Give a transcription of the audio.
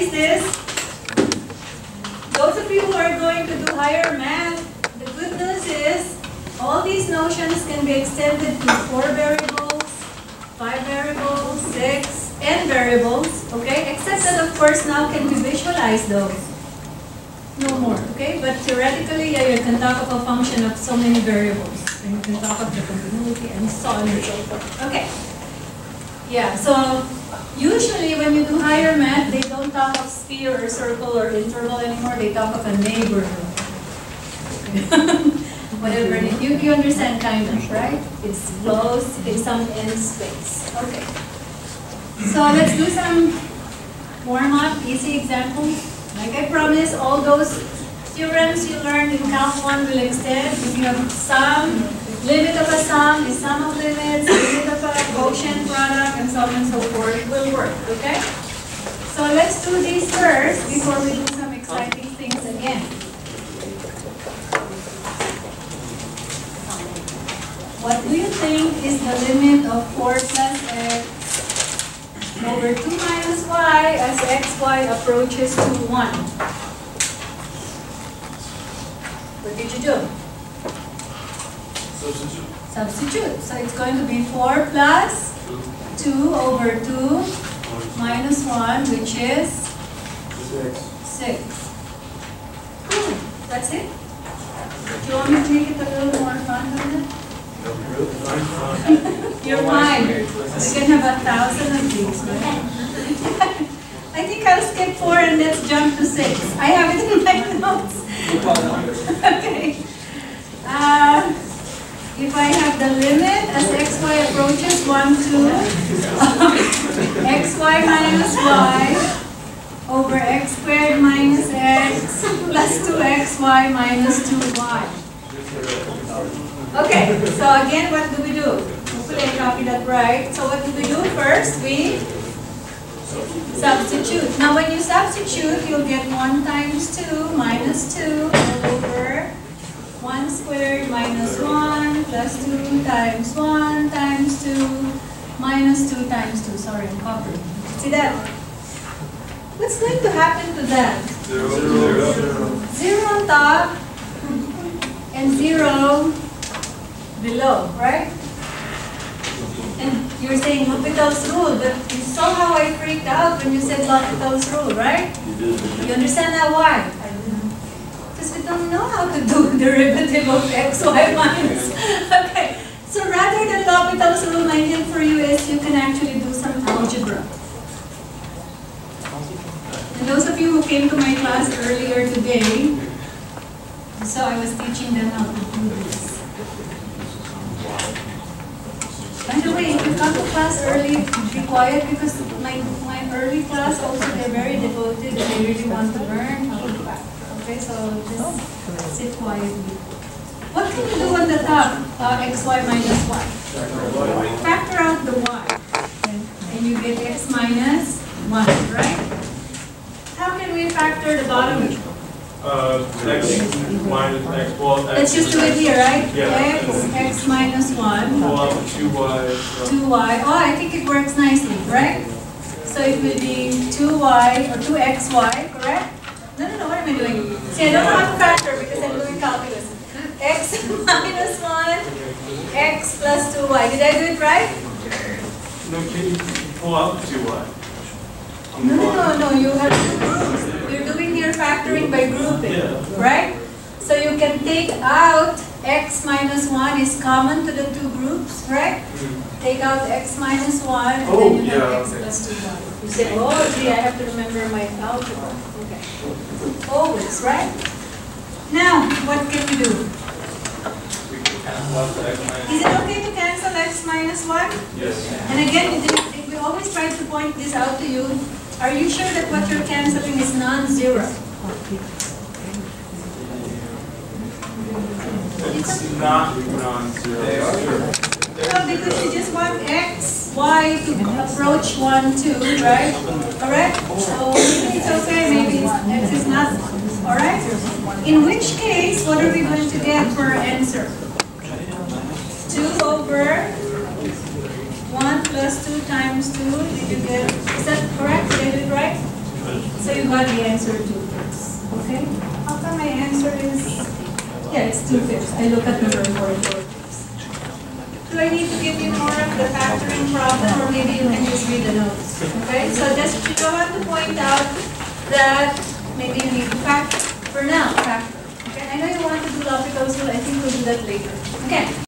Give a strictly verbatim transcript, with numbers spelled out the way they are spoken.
is this? Those of you who are going to do higher math, the good news is all these notions can be extended to four variables, five variables, six, n variables, okay? Except that, of course, now can we visualize those? No more, okay? But theoretically, yeah, you can talk of a function of so many variables. And you can talk of the continuity and so on and so forth. Okay. Yeah, so usually when you do higher math, they don't talk of sphere or circle or interval anymore. They talk of a neighborhood. Whatever, you, you understand kind of, right? It's closed in some n space. Okay. So let's do some warm-up, easy examples. Like I promised, all those theorems you learned in Calc one will extend. If you have sum, limit of a sum is sum of limits, limit of a Gaussian product, and so on and so forth. It will work, okay? So let's do these first before we do some exciting things again. What do you think is the limit of four plus x over two minus y as xy approaches to one? What did you do? Substitute. Substitute. So it's going to be four plus two over two minus one, which is Six. six. Cool. That's it? Do you want me to make it a little more fun than that? You're fine. We can have a thousand of these, right? I think I'll skip four and let's jump to six. I have it in my notes. Okay. Uh, if I have the limit as xy approaches one, two, xy minus y over x squared minus x plus two xy minus two y. Okay, so again, what do we do? Hopefully I copied that right. So what do we do? First, we substitute. Now when you substitute, you'll get one times two minus two over one squared minus one plus two times one times two minus two times two. Sorry, I'm copying. See that? What's going to happen to that? Zero. Zero. Zero. Zero on top and zero below, right? And you're saying L'Hopital's rule, but you saw how I freaked out when you said L'Hopital's rule, right? You understand now why? Because we don't know how to do derivative of xy minus. Okay, so rather than L'Hopital's rule, my hint for you is you can actually do some algebra. And those of you who came to my class earlier today, so I was teaching them how to do this. By the way, if you come to class early, be quiet because my, my early class also, they're very devoted and they really want to learn how to fact. Okay, so just sit quietly. What can you do on the top? Uh, xy minus y. Factor out the y. And you get x minus one, right? How can we factor the bottom? Uh, x minus x, well, x. Let's just do it here, right? Yeah. X, x minus one. Pull out the two y. two y. Oh, I think it works nicely, right? So it will be two y or two x y, correct? No, no, no, what am I doing? See, I don't know how to factor because I'm doing calculus. X minus one, x plus two y. Did I do it right? No, can you pull out the two y? No, no, no, no. You have to, you're doing your factoring by grouping, Yeah. right? So you can take out x minus one is common to the two groups, right? Take out x minus one and Oh, then you have yeah, x okay. plus two y. You say, oh, gee, I have to remember my algebra. Okay. Always, right? Now, what can we do? We can cancel out the x minus. Is it okay to cancel x minus one? Yes. And again, we we always try to point this out to you. Are you sure that what you're canceling is non-zero? It's not non-zero. They are sure. No, because you just want x, y to approach one, two, right? Correct? So maybe it's okay, maybe it's, x is not. Alright? In which case, what are we going to get for our answer? two over one plus two times two. Did you get, is that correct? Did I do it right? So you got the answer two-fifths, okay? How come my answer is, yeah, it's two-fifths. I look at number four, four-fifths. Do I need to give you more of the factoring problem, or maybe you can just read the notes, okay? So just, you don't have to point out that maybe you need to factor. For now, factor. Okay, I know you want to do logicals, but I think we'll do that later. Okay.